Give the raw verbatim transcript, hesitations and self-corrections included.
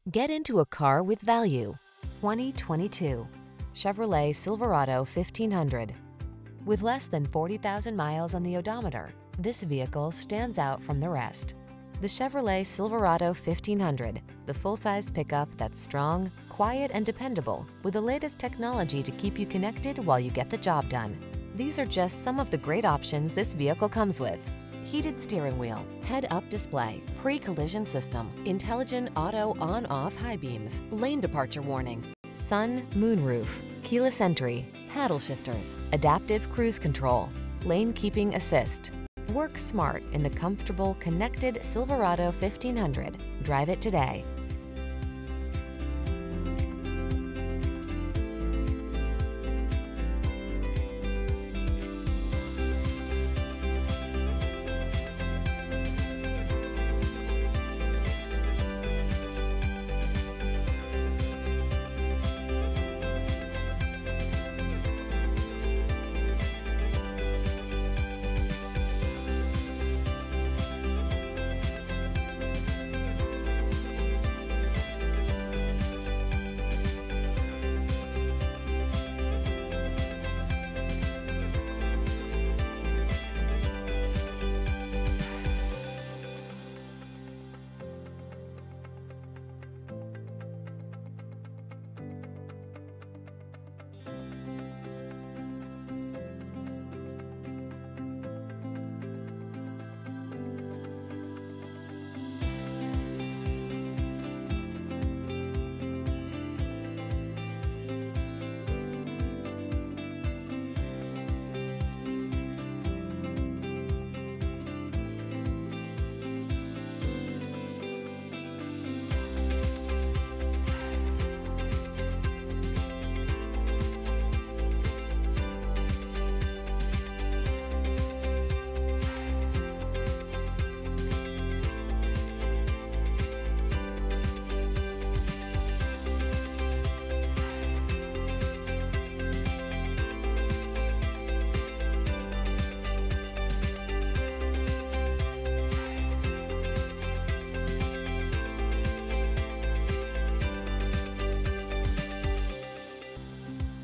Get into a car with value. twenty twenty-two Chevrolet Silverado fifteen hundred. With less than forty thousand miles on the odometer, this vehicle stands out from the rest. The Chevrolet Silverado fifteen hundred, the full-size pickup that's strong, quiet, and dependable, with the latest technology to keep you connected while you get the job done. These are just some of the great options this vehicle comes with: heated steering wheel, head-up display, pre-collision system, intelligent auto on-off high beams, lane departure warning, sun, moonroof, keyless entry, paddle shifters, adaptive cruise control, lane keeping assist. Work smart in the comfortable, connected Silverado fifteen hundred. Drive it today.